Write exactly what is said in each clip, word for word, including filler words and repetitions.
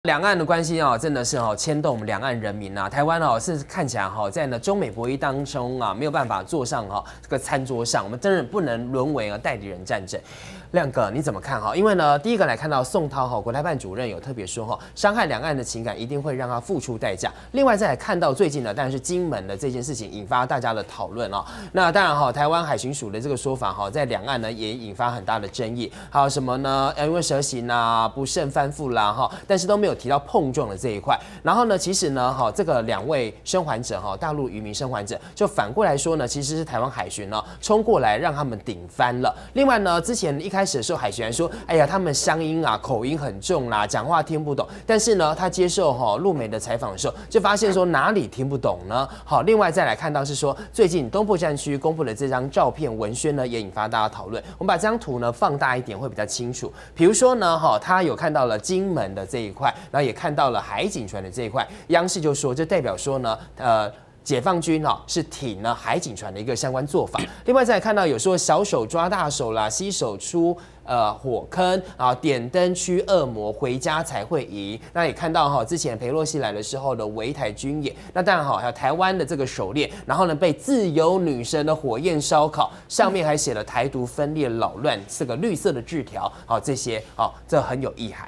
两岸的关系啊，真的是哦牵动我们两岸人民啊。台湾哦是看起来哈，在呢中美博弈当中啊，没有办法坐上哈这个餐桌上，我们真的不能沦为啊代理人战争。亮哥你怎么看哈？因为呢，第一个来看到宋涛哈国台办主任有特别说哈，伤害两岸的情感一定会让他付出代价。另外再来看到最近呢，当然是金门的这件事情引发大家的讨论哦。那当然哈，台湾海巡署的这个说法哈，在两岸呢也引发很大的争议。还有什么呢？因为蛇行啊，不慎翻覆啦哈，但是都没有。有提到碰撞的这一块，然后呢，其实呢，哈，这个两位生还者哈，大陆渔民生还者，就反过来说呢，其实是台湾海巡呢冲过来让他们顶翻了。另外呢，之前一开始的时候，海巡还说，哎呀，他们乡音啊，口音很重啦，讲话听不懂。但是呢，他接受哈陆媒的采访的时候，就发现说哪里听不懂呢？好，另外再来看到是说，最近东部战区公布的这张照片文宣呢，也引发大家讨论。我们把这张图呢放大一点会比较清楚。比如说呢，哈，他有看到了金门的这一块。然后也看到了海警船的这一块，央视就说，这代表说呢，呃，解放军哦是挺了海警船的一个相关做法。另外再来看到有说小手抓大手啦，洗手出呃火坑啊，点灯驱恶魔，回家才会赢。那也看到哈，之前裴洛西来的时候的围台军演，那当然哈，还有台湾的这个狩猎，然后呢被自由女神的火焰烧烤，上面还写了台独分裂扰乱这个绿色的字条，好这些哦，这很有意涵。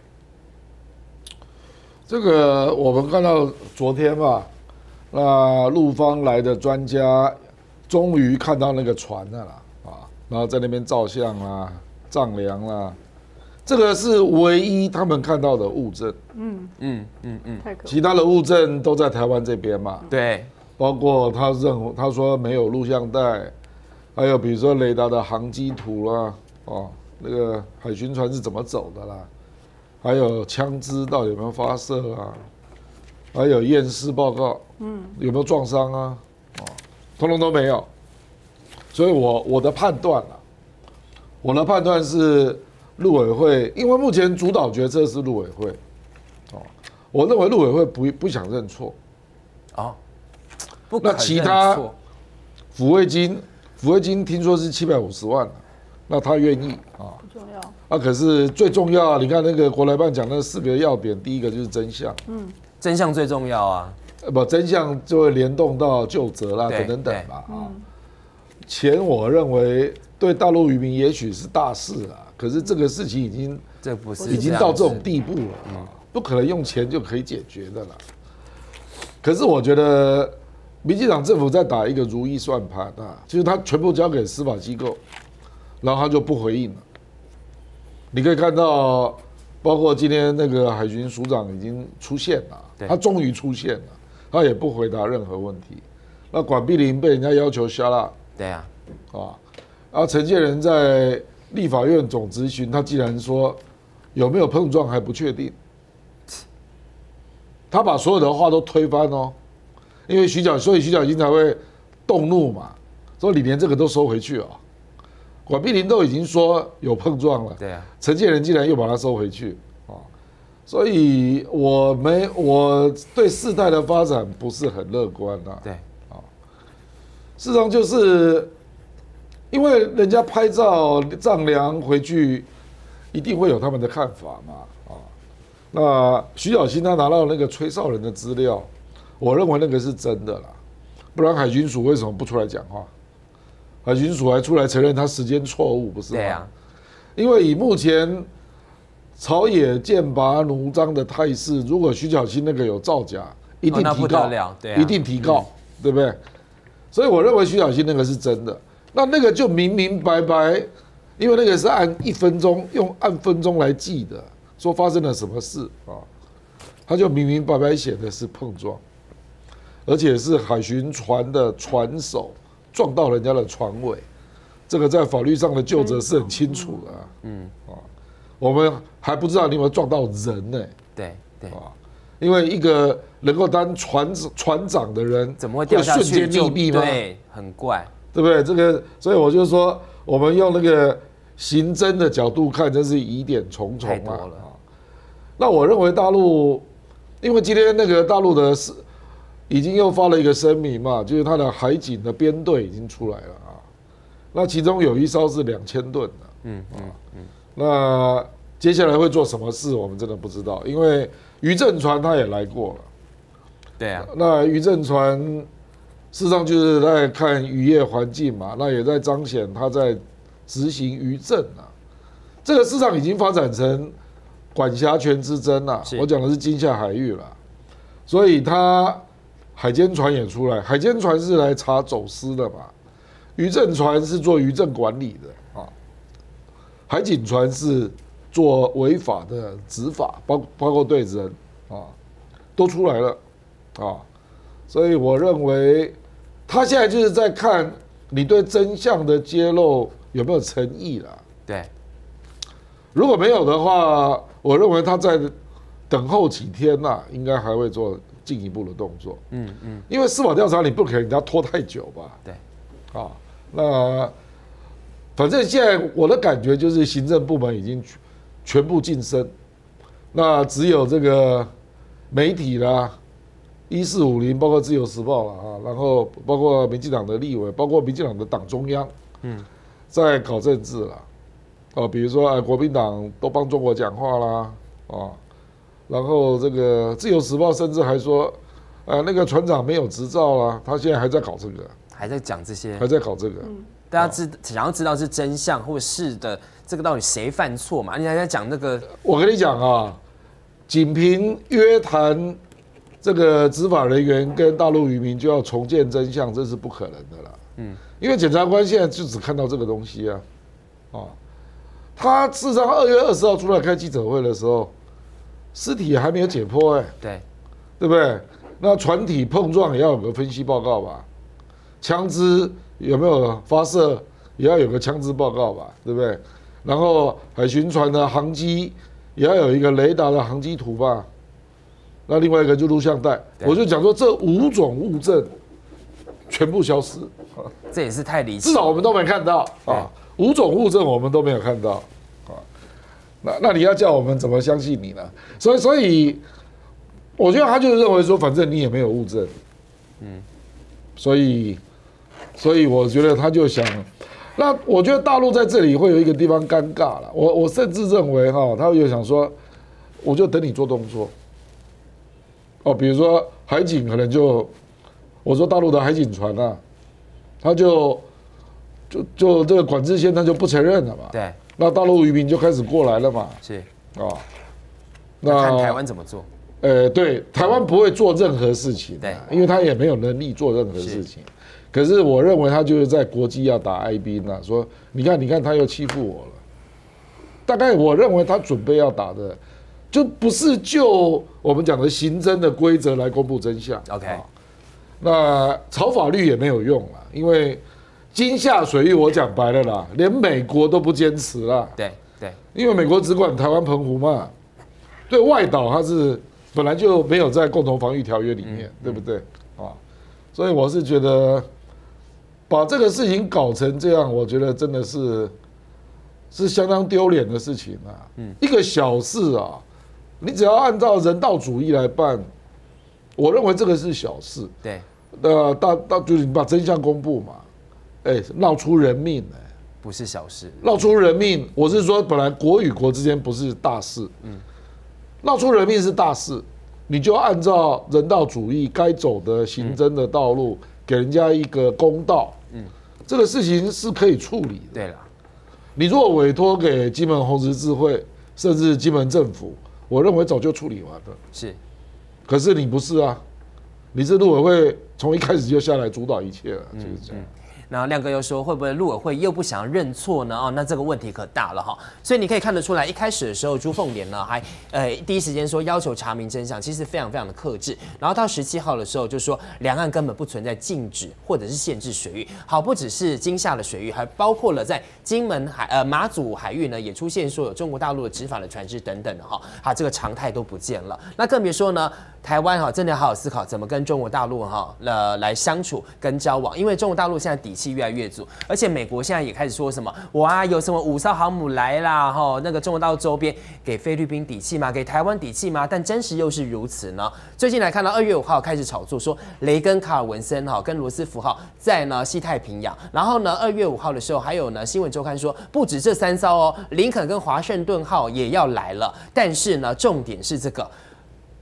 这个我们看到昨天嘛，那陆方来的专家终于看到那个船了啦，啊，然后在那边照相啦、丈量啦，这个是唯一他们看到的物证。嗯嗯嗯嗯，其他的物证都在台湾这边嘛。 对， 包括他认为他说没有录像带，还有比如说雷达的航机图啦，哦，那个海巡船是怎么走的啦。还有枪支到底有没有发射啊？还有验尸报告，嗯，有没有撞伤啊？哦，通通都没有。所以我我的判断啊，我的判断是陆委会，因为目前主导决策是陆委会，哦，我认为陆委会不不想认错， 哦，不可那其他抚慰金，抚慰金听说是七百五十万，那他愿意啊。 不重要啊，可是最重要啊！你看那个国台办讲那四个要点，第一个就是真相， 嗯，真相最重要啊。 不，真相就会联动到究责啦，等等等吧啊。钱我认为对大陆渔民也许是大事啊，可是这个事情已经这不是已经到这种地步了啊，不可能用钱就可以解决的了。可是我觉得民进党政府在打一个如意算盘啊，就是他全部交给司法机构，然后他就不回应了。你可以看到，包括今天那个海巡署长已经出现了，他终于出现了，他也不回答任何问题。那管碧玲被人家要求下拉， 对啊， 啊，啊，陈建仁在立法院总质询，他竟然说有没有碰撞还不确定，他把所有的话都推翻哦，因为徐小，所以徐小新才会动怒嘛，说你连这个都收回去哦。管碧玲都已经说有碰撞了， 对啊，陈建仁竟然又把它收回去啊，所以我没我对事态的发展不是很乐观啊。 对啊，事实上就是因为人家拍照丈量回去，一定会有他们的看法嘛啊。那徐小新他拿到那个吹哨人的资料，我认为那个是真的啦，不然海军署为什么不出来讲话？海巡署还出来承认他时间错误，不是吗？对啊，因为以目前朝野剑拔弩张的态势，如果徐小新那个有造假，一定提告， 哦对啊、 一定提告，嗯、对不对？所以我认为徐小新那个是真的，那那个就明明白白，因为那个是按一分钟用按分钟来记的，说发生了什么事啊，他就明明白白写的是碰撞，而且是海巡船的船首。撞到人家的船尾，这个在法律上的究责是很清楚的、啊。嗯啊，我们还不知道你有没有撞到人呢、欸？ 对对啊， 因为一个能够当船船长的人， 怎么会掉下去瞬间溺毙吗？ 对，很怪， 对不对？这个，所以我就说，我们用那个刑侦的角度看，真是疑点重重啊。太多了。那我认为大陆，因为今天那个大陆的是。已经又发了一个声明嘛，就是他的海警的编队已经出来了啊，那其中有一艘是两千吨的，嗯嗯嗯，那接下来会做什么事，我们真的不知道，因为渔政船他也来过了。 对啊， 那渔政船事实上就是在看渔业环境嘛，那也在彰显他在执行渔政啊。这个市场已经发展成管辖权之争了。我讲的是金厦海域了，所以他海监船也出来，海监船是来查走私的嘛，渔政船是做渔政管理的啊，海警船是做违法的执法，包包括对人啊，都出来了啊，所以我认为他现在就是在看你对真相的揭露有没有诚意啦。 对， 如果没有的话，我认为他在等候几天呐、啊，应该还会做进一步的动作。嗯嗯，因为司法调查你不可能人家拖太久吧？ 对， 啊，那反正现在我的感觉就是行政部门已经全部晋升，那只有这个媒体啦，一四五零包括自由时报啦啊，然后包括民进党的立委，包括民进党的党中央，嗯，在搞政治啦。哦，比如说啊，国民党都帮中国讲话啦，啊，然后这个《自由时报》甚至还说，呃，那个船长没有执照啦，他现在还在搞这个， 还在讲这些， 还在搞这个。 嗯、大家知想要知道是真相或是的这个到底谁犯错嘛？你还在讲那个？ 我跟你讲啊，仅凭约谈这个执法人员跟大陆渔民就要重见真相，这是不可能的啦。嗯，因为检察官现在就只看到这个东西啊，啊。他事实上二月二十号出来开记者会的时候，尸体还没有解剖哎、欸， 对， 对不对？那船体碰撞也要有个分析报告吧，枪支有没有发射也要有个枪支报告吧，对不对？然后海巡船的航机也要有一个雷达的航机图吧，那另外一个就录像带，我就讲说这五种物证全部消失， 这也是太离奇， 至少我们都没看到啊。五种物证我们都没有看到，啊，那那你要叫我们怎么相信你呢？所以所以，我觉得他就认为说，反正你也没有物证，嗯，所以所以我觉得他就想，那我觉得大陆在这里会有一个地方尴尬了。我我甚至认为哈，他就想说，我就等你做动作，哦，比如说海警可能就，我说大陆的海警船啊，他就。就就这个管制线他就不承认了嘛， 对， 那大陆渔民就开始过来了嘛， 是啊， 那看台湾怎么做？ 呃，对，台湾不会做任何事情， 对， 因为他也没有能力做任何事情。可是我认为他就是在国际要打哀兵啊，说你看你看他又欺负我了，大概我认为他准备要打的，就不是就我们讲的刑侦的规则来公布真相。 OK， 那炒法律也没有用了，因为。金厦水域，我讲白了啦，连美国都不坚持啦。 对对， 因为美国只管台湾澎湖嘛，对外岛它是本来就没有在共同防御条约里面，嗯、对不对？啊，所以我是觉得把这个事情搞成这样，我觉得真的是是相当丢脸的事情啊。嗯，一个小事啊，你只要按照人道主义来办，我认为这个是小事。 对， 呃，大大就是你把真相公布嘛。哎，闹出人命哎、欸， 不是小事。 闹出人命，我是说，本来国与国之间不是大事，嗯，闹出人命是大事，你就按照人道主义该走的刑侦的道路，嗯、给人家一个公道，嗯，这个事情是可以处理的。 对了， 你如果委托给金门红十字会，甚至金门政府，我认为早就处理完了。 是， 可是你不是啊，你是陆委会从一开始就下来主导一切了，就是这样。嗯嗯然后亮哥又说，会不会陆委会又不想认错呢？哦，那这个问题可大了哈。所以你可以看得出来，一开始的时候，朱凤莲呢还呃第一时间说要求查明真相，其实非常非常的克制。然后到十七号的时候就说，两岸根本不存在禁止或者是限制水域。好，不只是金厦的水域，还包括了在金门海呃马祖海域呢，也出现说有中国大陆的执法的船只等等的哈。好，这个常态都不见了。那更别说呢，台湾哈真的要好好思考怎么跟中国大陆哈呃来相处跟交往，因为中国大陆现在底气越来越足，而且美国现在也开始说什么哇有什么五艘航母来啦哈，那个中国大陆周边给菲律宾底气吗？给台湾底气吗？但真实又是如此呢？最近来看到二月五号开始炒作说雷根卡尔文森哈跟罗斯福号在呢西太平洋，然后呢二月五号的时候还有呢新闻周刊说不止这三艘哦，林肯跟华盛顿号也要来了，但是呢重点是这个。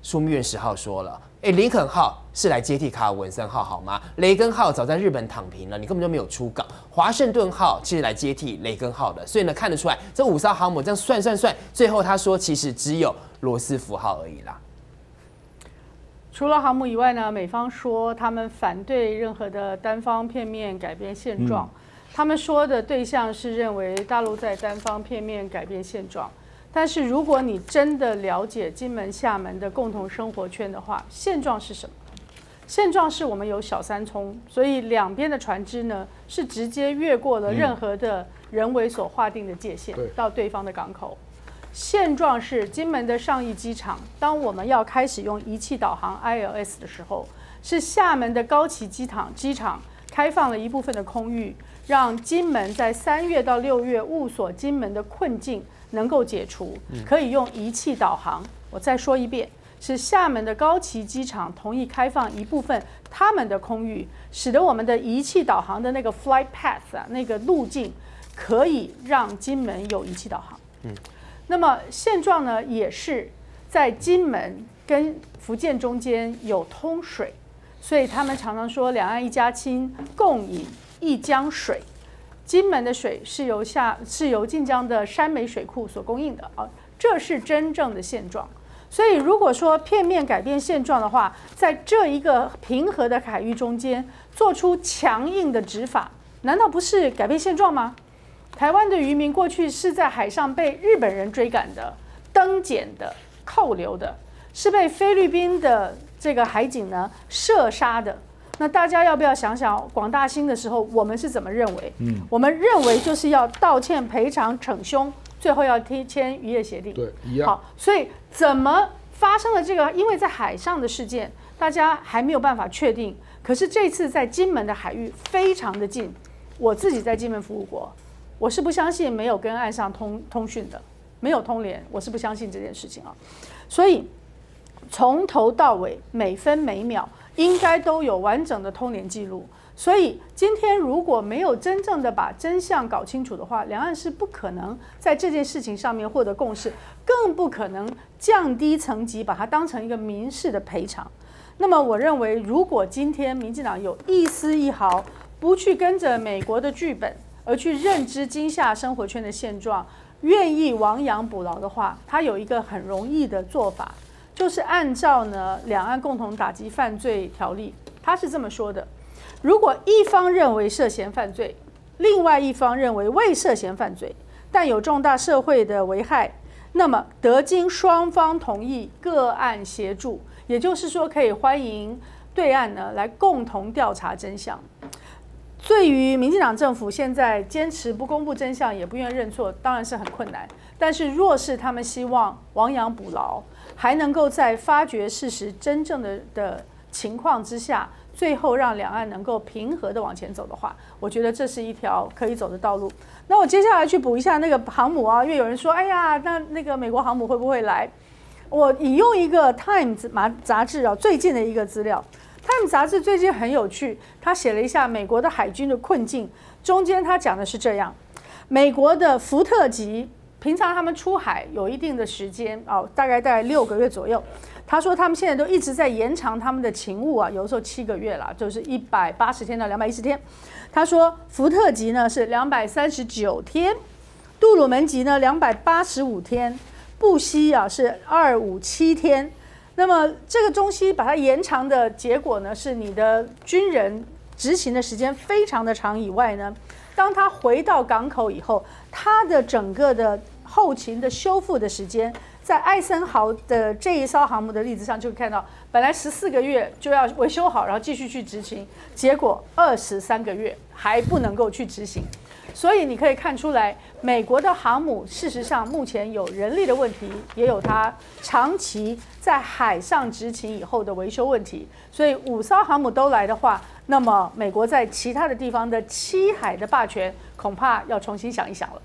枢密院十号说了，哎，林肯号是来接替卡尔文森号好吗？雷根号早在日本躺平了，你根本就没有出港。华盛顿号其实来接替雷根号的，所以呢看得出来，这五艘航母这样算算算，最后他说其实只有罗斯福号而已啦。 除了航母以外呢，美方说他们反对任何的单方片面改变现状。嗯他们说的对象是认为大陆在单方片面改变现状，但是如果你真的了解金门、厦门的共同生活圈的话，现状是什么？现状是我们有小三通，所以两边的船只呢是直接越过了任何的人为所划定的界限，到对方的港口。现状是金门的上义机场，当我们要开始用仪器导航 I L S 的时候，是厦门的高崎机场机场开放了一部分的空域。让金门在三月到六月雾锁金门的困境能够解除，可以用仪器导航。我再说一遍，是厦门的高崎机场同意开放一部分他们的空域，使得我们的仪器导航的那个 flight path 啊，那个路径可以让金门有仪器导航。嗯，那么现状呢，也是在金门跟福建中间有通水，所以他们常常说两岸一家亲，共饮一江水。金门的水是由下是由晋江的山美水库所供应的啊，这是真正的现状。所以如果说片面改变现状的话，在这一个平和的海域中间做出强硬的执法，难道不是改变现状吗？台湾的渔民过去是在海上被日本人追赶的、登检的、扣留的，是被菲律宾的这个海警呢射杀的。那大家要不要想想广大兴的时候，我们是怎么认为？嗯，我们认为就是要道歉、赔偿、惩凶，最后要签渔业协定。 对，一样。 好，所以怎么发生了这个？因为在海上的事件，大家还没有办法确定。可是这次在金门的海域非常的近，我自己在金门服务过，我是不相信没有跟岸上通通讯的，没有通联，我是不相信这件事情啊。所以从头到尾，每分每秒。应该都有完整的通联记录，所以今天如果没有真正的把真相搞清楚的话，两岸是不可能在这件事情上面获得共识，更不可能降低层级，把它当成一个民事的赔偿。那么我认为，如果今天民进党有一丝一毫不去跟着美国的剧本，而去认知金厦生活圈的现状，愿意亡羊补牢的话，它有一个很容易的做法。就是按照呢两岸共同打击犯罪条例，他是这么说的：如果一方认为涉嫌犯罪，另外一方认为未涉嫌犯罪，但有重大社会的危害，那么得经双方同意，个案协助，也就是说可以欢迎对岸呢来共同调查真相。对于民进党政府现在坚持不公布真相，也不愿认错，当然是很困难。但是若是他们希望亡羊补牢，还能够在发掘事实真正的的情况之下，最后让两岸能够平和的往前走的话，我觉得这是一条可以走的道路。那我接下来去补一下那个航母啊，因为有人说，哎呀，那那个美国航母会不会来？我引用一个《Time》杂志啊最近的一个资料，《Time》杂志最近很有趣，他写了一下美国的海军的困境，中间他讲的是这样：美国的福特级。平常他们出海有一定的时间哦，大概大概六个月左右。他说他们现在都一直在延长他们的勤务啊，有的时候七个月啦，就是一百八十天到两百一十天。他说福特级呢是两百三十九天，杜鲁门级呢两百八十五天，布希啊是二五七天。那么这个中西把它延长的结果呢，是你的军人执行的时间非常的长以外呢，当他回到港口以后，他的整个的后勤的修复的时间，在艾森豪的这一艘航母的例子上就看到，本来十四个月就要维修好，然后继续去执行，结果二十三个月还不能够去执行。所以你可以看出来，美国的航母事实上目前有人力的问题，也有它长期在海上执勤以后的维修问题。所以五艘航母都来的话，那么美国在其他的地方的七海的霸权，恐怕要重新想一想了。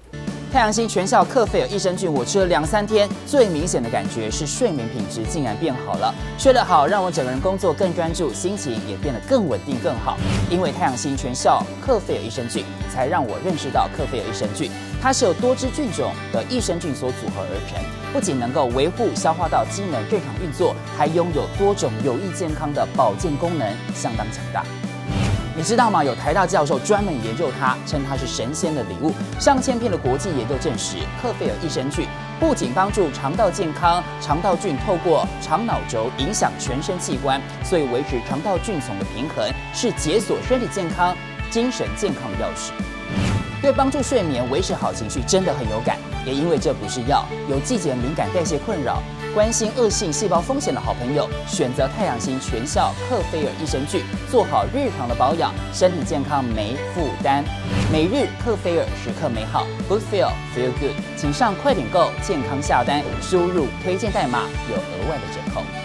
太阳星全效克菲尔益生菌，我吃了两三天，最明显的感觉是睡眠品质竟然变好了。睡得好，让我整个人工作更专注，心情也变得更稳定更好。因为太阳星全效克菲尔益生菌，才让我认识到克菲尔益生菌，它是由多支菌种的益生菌所组合而成，不仅能够维护消化道机能正常运作，还拥有多种有益健康的保健功能，相当强大。你知道吗？有台大教授专门研究它，称它是神仙的礼物。上千篇的国际研究证实，克菲尔益生菌不仅帮助肠道健康，肠道菌透过肠脑轴影响全身器官，所以维持肠道菌丛的平衡是解锁身体健康、精神健康的钥匙。对帮助睡眠、维持好情绪真的很有感。也因为这不是药，有季节敏感、代谢困扰、关心恶性细胞风险的好朋友，选择太阳星全效克菲尔益生菌，做好日常的保养，身体健康没负担。每日克菲尔，时刻美好 ，Good Feel Feel Good，请上快点购健康下单，输入推荐代码有额外的折扣。